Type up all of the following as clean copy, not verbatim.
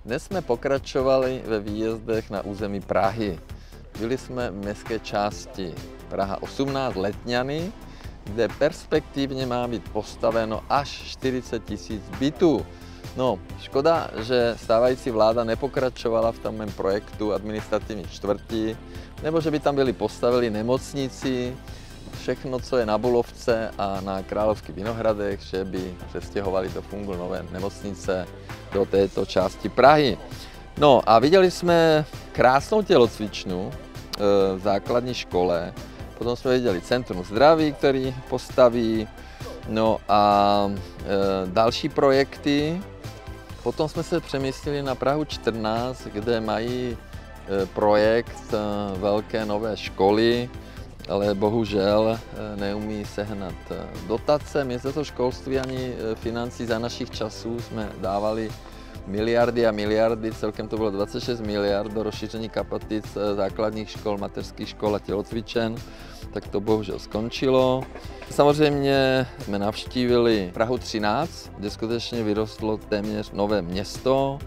Dnes jsme pokračovali ve výjezdech na území Prahy. Byli jsme v městské části Praha 18 Letňany, kde perspektivně má být postaveno až 40 000 bytů. No, škoda, že stávající vláda nepokračovala v tom mém projektu administrativní čtvrti, nebo že by tam byli postavili nemocnici, všechno, co je na Bulovce a na Královských Vinohradech, že by přestěhovali do fungu nové nemocnice do této části Prahy. No a viděli jsme krásnou tělocvičnu v základní škole, potom jsme viděli Centrum zdraví, který postaví, no a další projekty. Potom jsme se přemístili na Prahu 14, kde mají projekt velké nové školy, ale bohužel neumí sehnat dotace. Ministerstvo školství ani financí za našich časů jsme dávali miliardy a miliardy, celkem to bylo 26 miliard do rozšíření kapacit základních škol, mateřských škol a tělocvičen, tak to bohužel skončilo. Samozřejmě jsme navštívili Prahu 13, kde skutečně vyrostlo téměř nové město,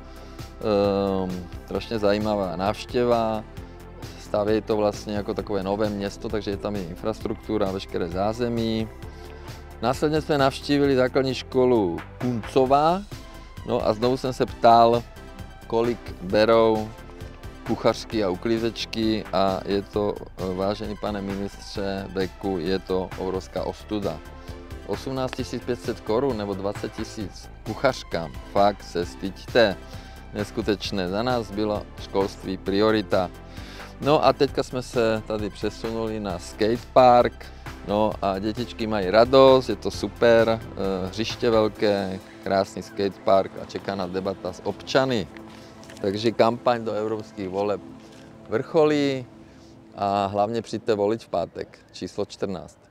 strašně zajímavá návštěva. Stavějí to vlastně jako takové nové město, takže je tam i infrastruktura, veškeré zázemí. Následně jsme navštívili základní školu Kuncová, no a znovu jsem se ptal, kolik berou kuchařky a uklízečky a je to, vážený pane ministře Beku, je to obrovská ostuda. 18 500 korun nebo 20 000 kuchařkám, fakt se styďte, neskutečné, za nás bylo školství priorita. No a teďka jsme se tady přesunuli na skatepark, no a dětičky mají radost, je to super, hřiště velké, krásný skatepark a čeká na debata s občany. Takže kampaň do evropských voleb vrcholí a hlavně přijďte volit v pátek, číslo 14.